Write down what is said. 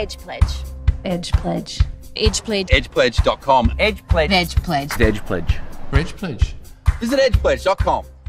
Edge Pledge. Edge Pledge. Edge Pledge. Edgepledge.com. Edge Pledge. Edge Pledge. Edge Pledge. Edge Pledge. Visit edgepledge.com.